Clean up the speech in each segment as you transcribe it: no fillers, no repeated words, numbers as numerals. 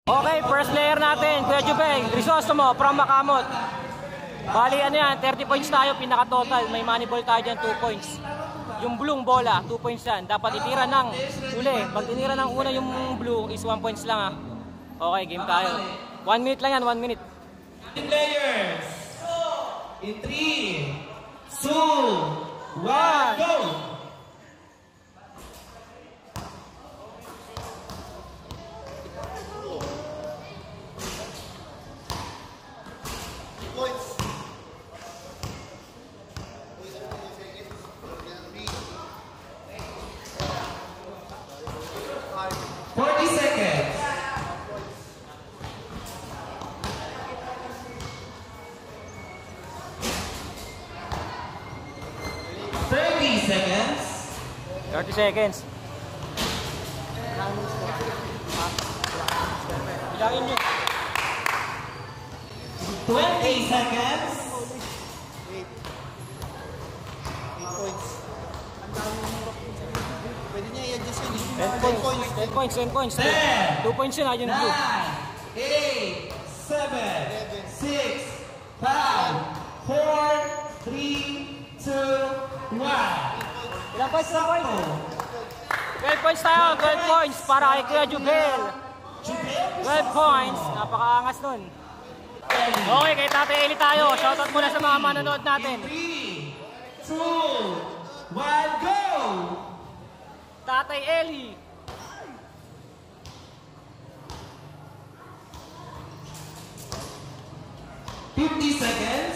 Okay, first player natin, Kuya Jubeng, Grisostomo from Makamot. Bali, ano yan, 30 points tayo, pinaka-total. May money ball tayo dyan, 2 points. Yung blueng bola, 2 points yan. Dapat itira ng uli. Pag tinira ng una yung blue is 1 points lang ha. Okay, game tayo. 1 minute lang yan, 1 minute. Players, in 3, 2, 1, go! Points. 40 seconds. 30 seconds. 30 seconds. Bilangin nyo. 20 seconds. 8 points. Pwede niya i-adjust yun. 10 points. 10 points, 10 points. 2 points yun ha, yung blue. 9, 8, 7, 6, 5, 4, 3, 2, 1. Ilang points? Ilang points? 12 points tayo, 12 points para kay Kuya Jubel. 12 points, napakaangas nun. Okay, kay Tate Eli tayo. Shoutout muna sa mga manonood natin. 3, 2, 1, go! Tatay Eli. $50 seconds.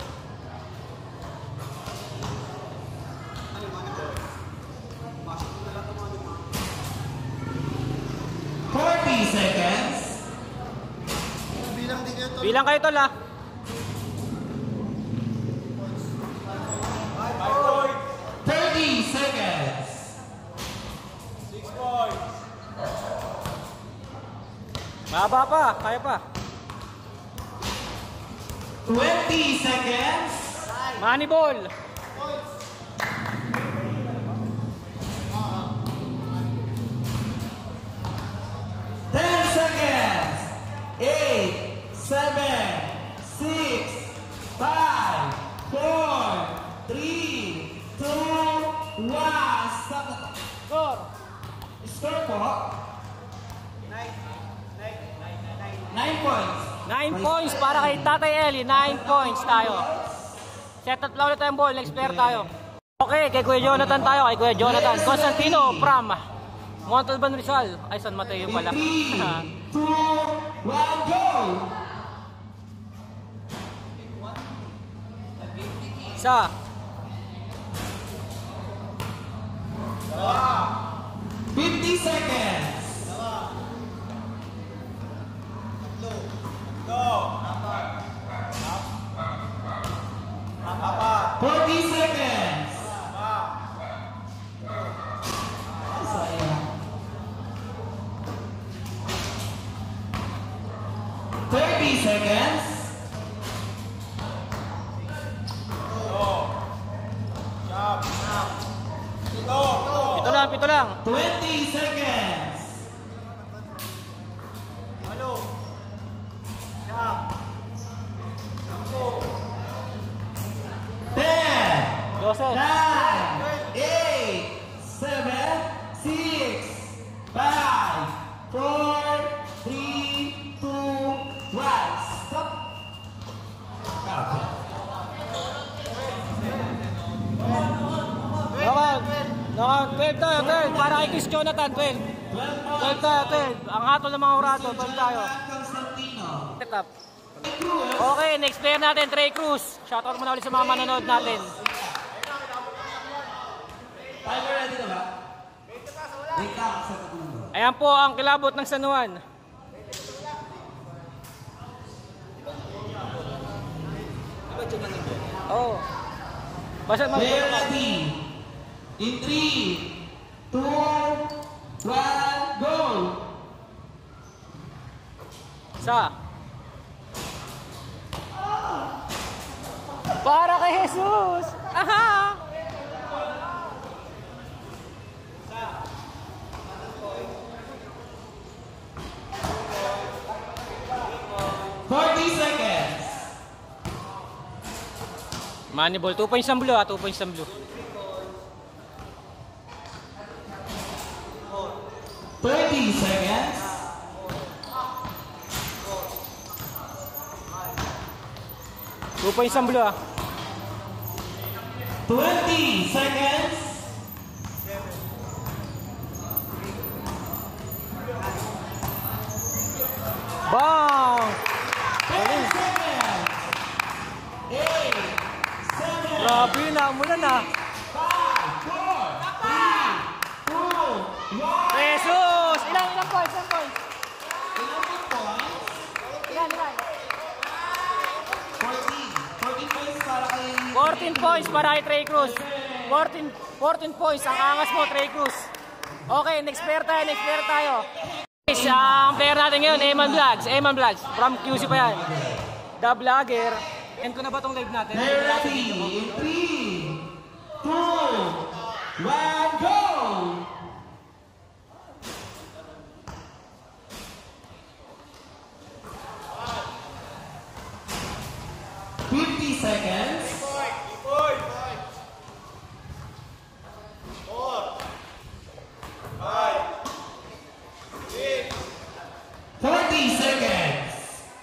40 seconds. Bilang din kayo to. Bilang kayo tol ha. 30 seconds. 6 points. Mahaba pa, kaya pa. 20 seconds. Money ball. 10 seconds. 8, 7, 6, 5, 4, 3, 2, 1. Stop. Score. Score po. 9 points. 9 points para kay Tatay Eli. 9 points tayo. Set up lang ulit tayong ball. Next player tayo. Okay, kay Kuya Jonathan tayo. Kay Kuya Jonathan Constantino from Montalban Rizal. Ay, San Mateo pala. 3, 2, 1, go! Isa. 50 seconds. 40 seconds. 30 seconds. Pito lang. 20 seconds. 10, 12. 9, 8, 7, 6, 5, 4, 3, 2, 1. Stop. Knockout. 12 tayo, 12. Para kay Chris Jonathan, 12. 12 tayo, 12. Ang hatol ng mga urado, 12 tayo. Set up. Okay, next player natin, Trey Cruz. Shoutout muna ulit sa mga manonood natin. Timer ready na ba? Wait lang, sa Ayan po ang Kilabot ng San Juan. Oh. Basta Player ready. In 3, 2, 1, go! Isa. Para kay Jesus! Aha! Money ball. 2 points ang blue ha. 2 points ang blue. 30 seconds. Two points ang blue ha. 20 seconds. Bang! 10 seconds. 8, 7, Grabe na, mula na. 5, 4, 3, 2, 1. Jesus! Ilang points? Ilang points? Ilang points? Ilan? 14 points para kay... 14 points para kay Trey Cruz. 14 points. Ang angas mo, Trey Cruz. Okay, next player tayo. Ang player natin ngayon, Eman Vlogs. From QC pa yan. The Vlogger. End ko na ba itong live natin? Ready in 3, 2, 1, go! Seconds. 40 seconds.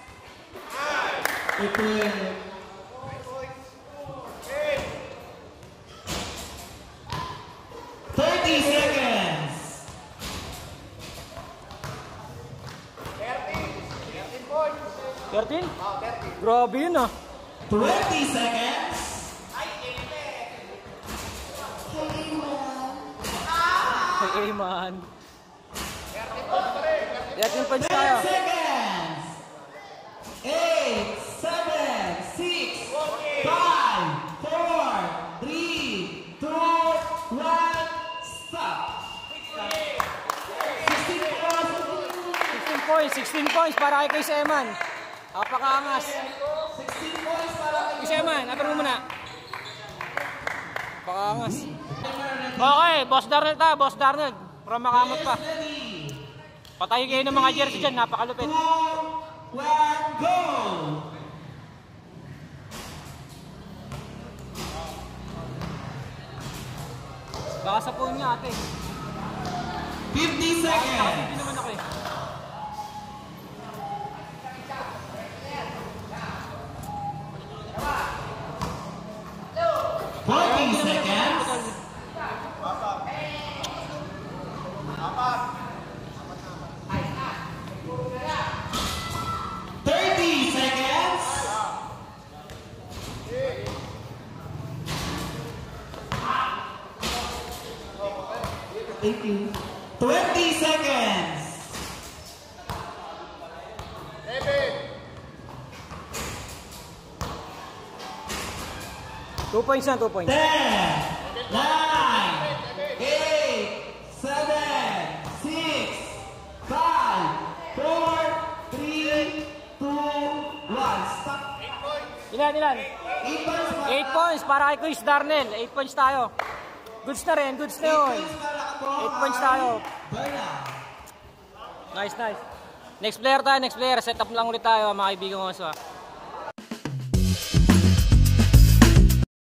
30 seconds. 13? Grabe yun ah. 20 seconds. Hey man. 13 points tayo. 10 seconds. 8, 7, 6, 5, 4, 3, 2, 1, stop. 16 points para kay Eman. Napakaangas. 16 points para kay Eman, apir mo muna. Napakaangas. Okay, Boss Darnell. From Makamot pa. Patay kayo ng mga jersey dyan, napakalupit. 2, 1, go! Baka sa phone niya ate. 50 seconds. Hindi naman ako eh. Seconds. 30 seconds. Thank you. 20 seconds. 2 points na, 2 points. 10, 9, 8, 7, 6, 5, 4, 3, 2, 1. Stop. Ilan? 8 8 points para kay Chris Darnell. 8 points tayo. Goods na rin, goods na yun. 8 points tayo. Nice. Next player. Set up lang ulit tayo mga kaibigan ko.